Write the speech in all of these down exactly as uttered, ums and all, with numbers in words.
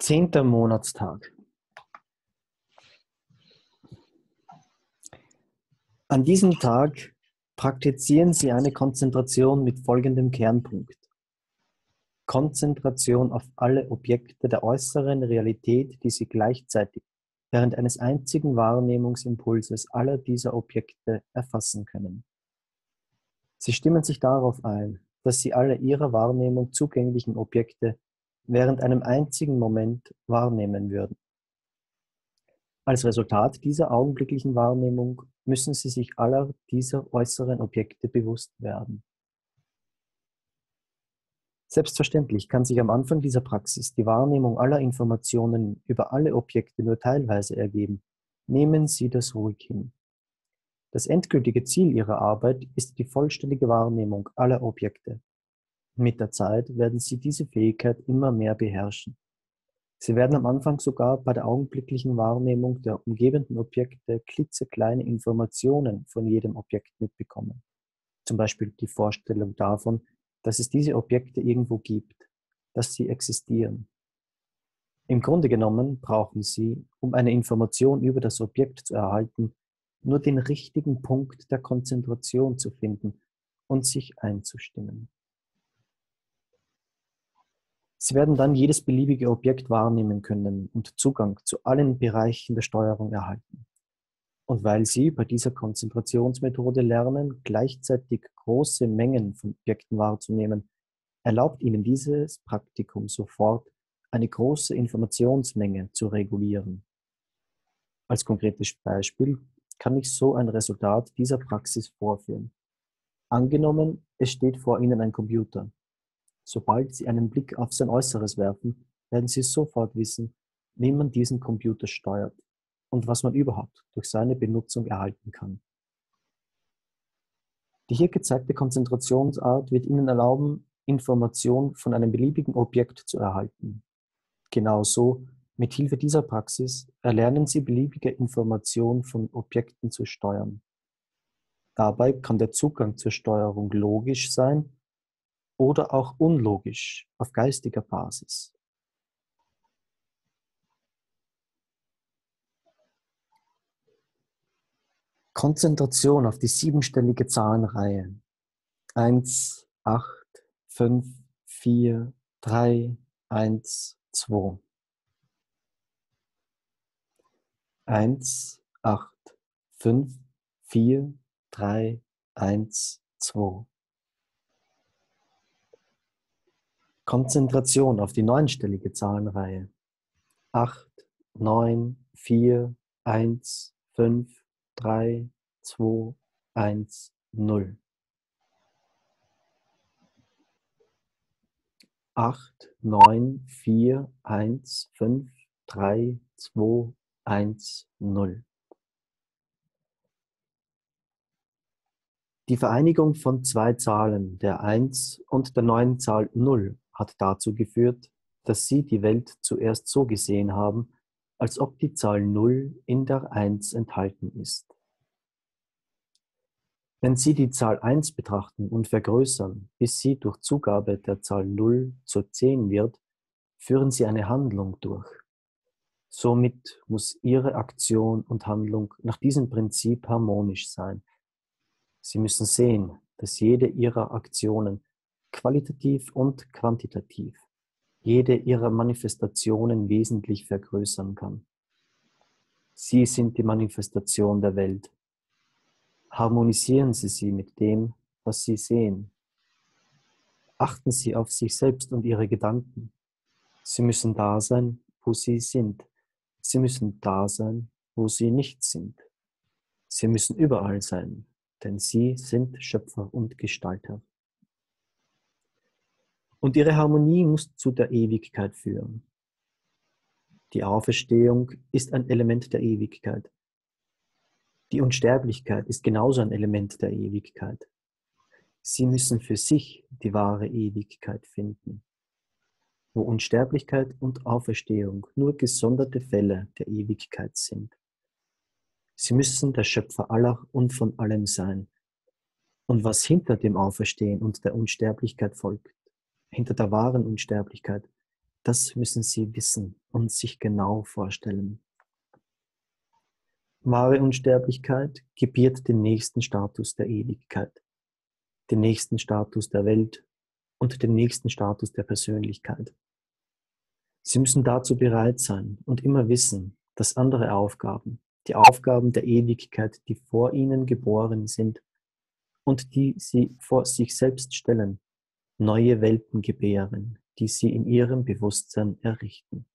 Zehnter Monatstag. An diesem Tag praktizieren Sie eine Konzentration mit folgendem Kernpunkt. Konzentration auf alle Objekte der äußeren Realität, die Sie gleichzeitig während eines einzigen Wahrnehmungsimpulses aller dieser Objekte erfassen können. Sie stimmen sich darauf ein, dass Sie alle Ihrer Wahrnehmung zugänglichen Objekte während einem einzigen Moment wahrnehmen würden. Als Resultat dieser augenblicklichen Wahrnehmung müssen Sie sich aller dieser äußeren Objekte bewusst werden. Selbstverständlich kann sich am Anfang dieser Praxis die Wahrnehmung aller Informationen über alle Objekte nur teilweise ergeben. Nehmen Sie das ruhig hin. Das endgültige Ziel Ihrer Arbeit ist die vollständige Wahrnehmung aller Objekte. Mit der Zeit werden Sie diese Fähigkeit immer mehr beherrschen. Sie werden am Anfang sogar bei der augenblicklichen Wahrnehmung der umgebenden Objekte klitzekleine Informationen von jedem Objekt mitbekommen. Zum Beispiel die Vorstellung davon, dass es diese Objekte irgendwo gibt, dass sie existieren. Im Grunde genommen brauchen Sie, um eine Information über das Objekt zu erhalten, nur den richtigen Punkt der Konzentration zu finden und sich einzustimmen. Sie werden dann jedes beliebige Objekt wahrnehmen können und Zugang zu allen Bereichen der Steuerung erhalten. Und weil Sie bei dieser Konzentrationsmethode lernen, gleichzeitig große Mengen von Objekten wahrzunehmen, erlaubt Ihnen dieses Praktikum sofort, eine große Informationsmenge zu regulieren. Als konkretes Beispiel kann ich so ein Resultat dieser Praxis vorführen. Angenommen, es steht vor Ihnen ein Computer. Sobald Sie einen Blick auf sein Äußeres werfen, werden Sie sofort wissen, wie man diesen Computer steuert und was man überhaupt durch seine Benutzung erhalten kann. Die hier gezeigte Konzentrationsart wird Ihnen erlauben, Information von einem beliebigen Objekt zu erhalten. Genauso, mit Hilfe dieser Praxis erlernen Sie beliebige Informationen von Objekten zu steuern. Dabei kann der Zugang zur Steuerung logisch sein oder auch unlogisch auf geistiger Basis. Konzentration auf die siebenstellige Zahlenreihe. eins, acht, fünf, vier, drei, eins, zwei. eins, acht, fünf, vier, drei, eins, zwei. Konzentration auf die neunstellige Zahlenreihe. acht, neun, vier, eins, fünf, drei, zwei, eins, null. acht, neun, vier, eins, fünf, drei, zwei, eins, null. Die Vereinigung von zwei Zahlen, der eins und der neuen Zahl null, hat dazu geführt, dass Sie die Welt zuerst so gesehen haben, als ob die Zahl null in der eins enthalten ist. Wenn Sie die Zahl eins betrachten und vergrößern, bis sie durch Zugabe der Zahl null zur zehn wird, führen Sie eine Handlung durch. Somit muss Ihre Aktion und Handlung nach diesem Prinzip harmonisch sein. Sie müssen sehen, dass jede Ihrer Aktionen qualitativ und quantitativ jede Ihrer Manifestationen wesentlich vergrößern kann. Sie sind die Manifestation der Welt. Harmonisieren Sie sie mit dem, was Sie sehen. Achten Sie auf sich selbst und Ihre Gedanken. Sie müssen da sein, wo Sie sind. Sie müssen da sein, wo Sie nicht sind. Sie müssen überall sein, denn Sie sind Schöpfer und Gestalter. Und Ihre Harmonie muss zu der Ewigkeit führen. Die Auferstehung ist ein Element der Ewigkeit. Die Unsterblichkeit ist genauso ein Element der Ewigkeit. Sie müssen für sich die wahre Ewigkeit finden, wo Unsterblichkeit und Auferstehung nur gesonderte Fälle der Ewigkeit sind. Sie müssen der Schöpfer aller und von allem sein. Und was hinter dem Auferstehen und der Unsterblichkeit folgt, hinter der wahren Unsterblichkeit, Das müssen Sie wissen und sich genau vorstellen. Wahre Unsterblichkeit gebiert den nächsten Status der Ewigkeit, den nächsten Status der Welt und den nächsten Status der Persönlichkeit. Sie müssen dazu bereit sein und immer wissen, dass andere Aufgaben, die Aufgaben der Ewigkeit, die vor Ihnen geboren sind und die Sie vor sich selbst stellen, neue Welten gebären, die Sie in Ihrem Bewusstsein errichten.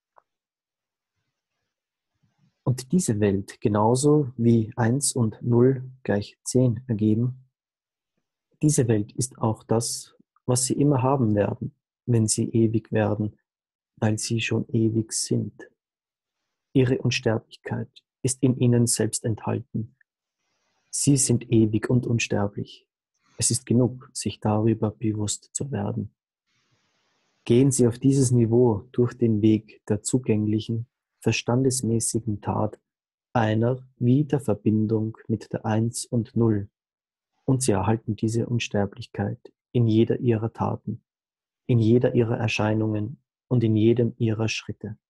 Und diese Welt, genauso wie eins und null gleich zehn ergeben, diese Welt ist auch das, was Sie immer haben werden, wenn Sie ewig werden, weil Sie schon ewig sind. Ihre Unsterblichkeit ist in Ihnen selbst enthalten. Sie sind ewig und unsterblich. Es ist genug, sich darüber bewusst zu werden. Gehen Sie auf dieses Niveau durch den Weg der zugänglichen, verstandesmäßigen Tat einer wie der Verbindung mit der Eins und Null, und Sie erhalten diese Unsterblichkeit in jeder Ihrer Taten, in jeder Ihrer Erscheinungen und in jedem Ihrer Schritte.